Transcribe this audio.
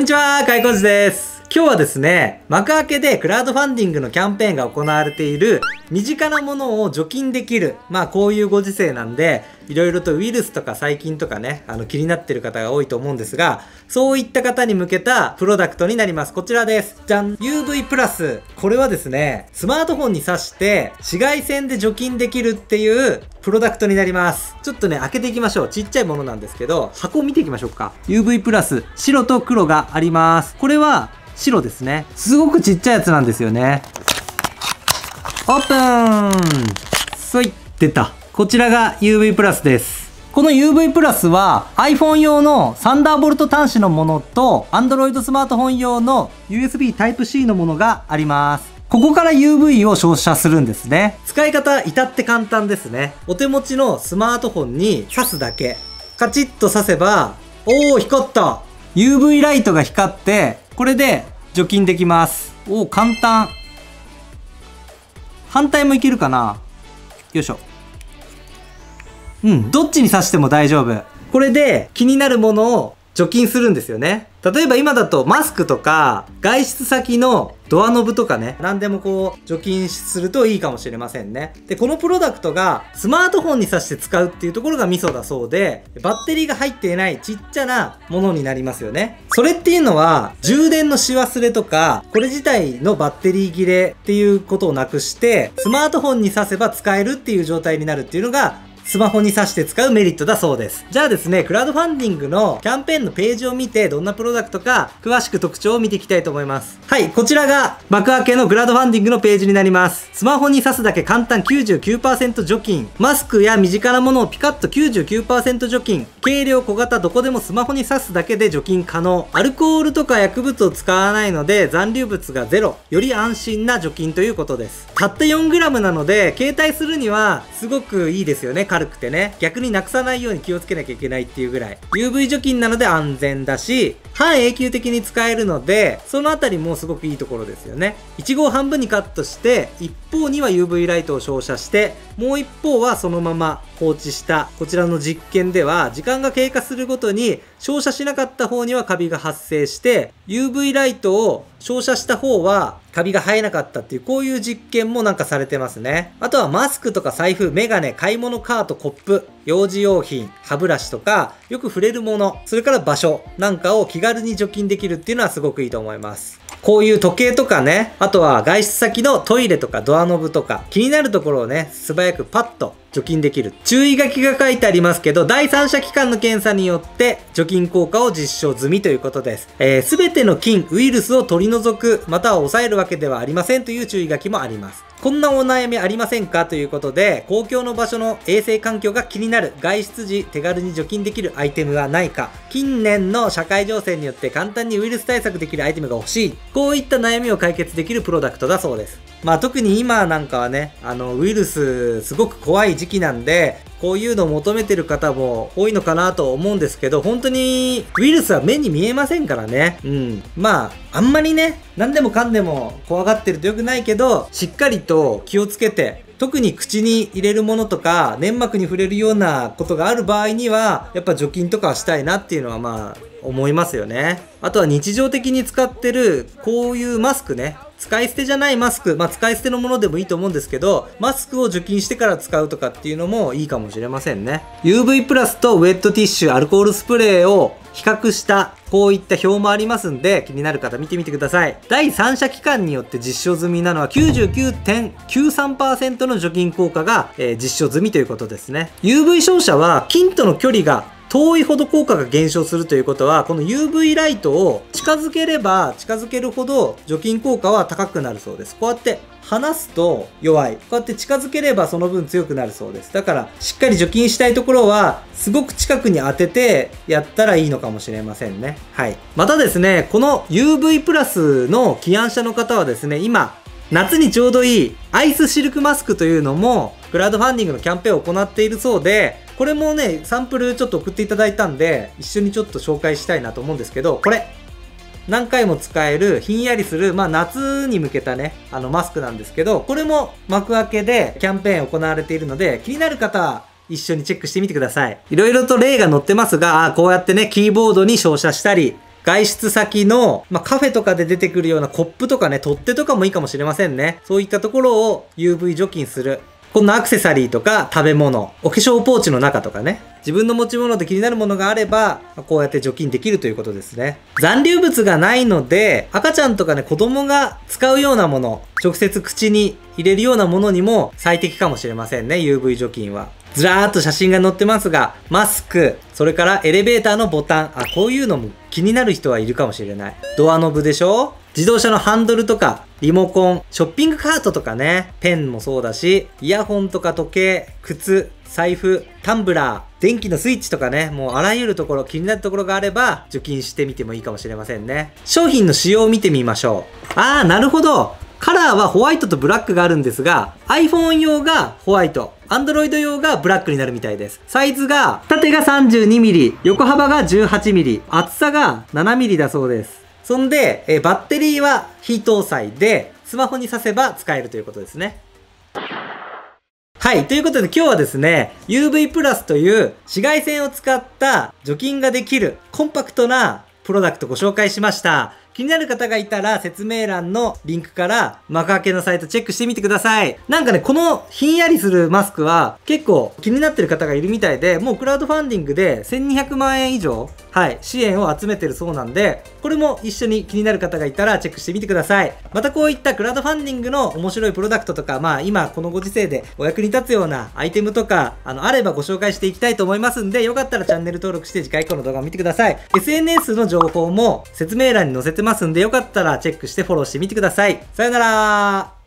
んにちは、かいこじです。今日はですね、幕開けでクラウドファンディングのキャンペーンが行われている身近なものを除菌できる。こういうご時世なんで、いろいろとウイルスとか細菌とかね、気になってる方が多いと思うんですが、そういった方に向けたプロダクトになります。こちらです。じゃん !UV プラス。これはですね、スマートフォンに挿して紫外線で除菌できるっていうプロダクトになります。ちょっとね、開けていきましょう。ちっちゃいものなんですけど、箱を見ていきましょうか。UV プラス、白と黒があります。これは白ですね。すごくちっちゃいやつなんですよね。オープンそい出た。こちらが UV プラスです。この UV プラスは iPhone 用のサンダーボルト端子のものと Android スマートフォン用の USB Type-C のものがあります。ここから UV を照射するんですね。使い方至って簡単ですね。お手持ちのスマートフォンに挿すだけ。カチッと挿せば、おー光った !UV ライトが光って、これで除菌できます。おー簡単。反対もいけるかな？よいしょ。どっちに挿しても大丈夫。これで気になるものを除菌するんですよね。例えば今だとマスクとか外出先のドアノブとかね、何でも除菌するといいかもしれませんね。で、このプロダクトがスマートフォンに挿して使うっていうところがミソだそうで、バッテリーが入っていないちっちゃなものになりますよね。それっていうのは充電のし忘れとか、これ自体のバッテリー切れっていうことをなくして、スマートフォンに挿せば使えるっていう状態になるっていうのがスマホに挿して使うメリットだそうです。じゃあですね、クラウドファンディングのキャンペーンのページを見て、どんなプロダクトか、詳しく特徴を見ていきたいと思います。はい、こちらが、幕開けのクラウドファンディングのページになります。スマホに挿すだけ簡単 99% 除菌。マスクや身近なものをピカッと 99% 除菌。軽量小型どこでもスマホに挿すだけで除菌可能。アルコールとか薬物を使わないので、残留物がゼロ。より安心な除菌ということです。たった 4g なので、携帯するには、すごくいいですよね。軽くてね。逆になくさないように気をつけなきゃいけないっていうぐらい。UV 除菌なので安全だし、半永久的に使えるので、そのあたりもすごくいいところですよね。1号半分にカットして、一方には UV ライトを照射して、もう一方はそのまま放置した。こちらの実験では、時間が経過するごとに、照射しなかった方にはカビが発生して、UV ライトを照射した方はカビが生えなかったっていう、こういう実験もなんかされてますね。あとはマスクとか財布、メガネ、買い物カート、コップ、幼児用品、歯ブラシとか、よく触れるもの、それから場所なんかを気軽に除菌できるっていうのはすごくいいと思います。こういう時計とかね、あとは外出先のトイレとかドアノブとか、気になるところをね、素早くパッと除菌できる。注意書きが書いてありますけど、第三者機関の検査によって除菌効果を実証済みということです。すべての菌、ウイルスを取り除く、または抑えるわけではありませんという注意書きもあります。こんなお悩みありませんかということで、公共の場所の衛生環境が気になる、外出時手軽に除菌できるアイテムはないか、近年の社会情勢によって簡単にウイルス対策できるアイテムが欲しい、こういった悩みを解決できるプロダクトだそうです。特に今なんかはね、ウイルスすごく怖い時期なんで、こういうのを求めてる方も多いのかなと思うんですけど、本当にウイルスは目に見えませんからね。あんまりね、何でもかんでも怖がってると良くないけど、しっかりと気をつけて、特に口に入れるものとか、粘膜に触れるようなことがある場合には、やっぱ除菌とかはしたいなっていうのは思いますよね。あとは日常的に使ってる、こういうマスクね。使い捨てじゃないマスク、使い捨てのものでもいいと思うんですけど、マスクを除菌してから使うとかっていうのもいいかもしれませんね。UV プラスとウェットティッシュ、アルコールスプレーを比較した、こういった表もありますんで、気になる方見てみてください。第三者機関によって実証済みなのは 99.93% の除菌効果が、実証済みということですね。UV 照射は菌との距離が遠いほど効果が減少するということは、この UV ライトを近づければ近づけるほど除菌効果は高くなるそうです。こうやって離すと弱い。こうやって近づければその分強くなるそうです。だからしっかり除菌したいところはすごく近くに当ててやったらいいのかもしれませんね。はい。またですね、この UV プラスの起案者の方はですね、今夏にちょうどいいアイスシルクマスクというのもクラウドファンディングのキャンペーンを行っているそうで、これもね、サンプルちょっと送っていただいたんで、一緒にちょっと紹介したいなと思うんですけど、これ、何回も使える、ひんやりする、夏に向けたね、マスクなんですけど、これも幕開けでキャンペーン行われているので、気になる方は一緒にチェックしてみてください。いろいろと例が載ってますが、こうやってね、キーボードに照射したり、 外出先の、カフェとかで出てくるようなコップとかね、取っ手とかもいいかもしれませんね。そういったところを UV 除菌する。こんなアクセサリーとか食べ物、お化粧ポーチの中とかね。自分の持ち物で気になるものがあれば、こうやって除菌できるということですね。残留物がないので、赤ちゃんとかね、子供が使うようなもの、直接口に入れるようなものにも最適かもしれませんね、UV 除菌は。ずらーっと写真が載ってますが、マスク、それからエレベーターのボタン、こういうのも気になる人はいるかもしれない。ドアノブでしょ？自動車のハンドルとか、リモコン、ショッピングカートとかね、ペンもそうだし、イヤホンとか時計、靴、財布、タンブラー、電気のスイッチとかね、もうあらゆるところ、気になるところがあれば、除菌してみてもいいかもしれませんね。商品の仕様を見てみましょう。なるほど。カラーはホワイトとブラックがあるんですが、iPhone 用がホワイト、Android 用がブラックになるみたいです。サイズが、縦が 32mm、横幅が 18mm、厚さが 7mm だそうです。そんで、バッテリーは非搭載で、スマホに挿せば使えるということですね。はい。ということで今日はですね、UV プラスという紫外線を使った除菌ができるコンパクトなプロダクトをご紹介しました。気になる方がいたら説明欄のリンクから幕開けのサイトチェックしてみてください。なんかね、このひんやりするマスクは結構気になってる方がいるみたいで、もうクラウドファンディングで1200万円以上、支援を集めてるそうなんで、これも一緒に気になる方がいたらチェックしてみてください。またこういったクラウドファンディングの面白いプロダクトとか、今このご時世でお役に立つようなアイテムとか、あればご紹介していきたいと思いますんで、よかったらチャンネル登録して次回以降の動画を見てください。SNS の情報も説明欄に載せてますんで、よかったらチェックしてフォローしてみてください。さよなら。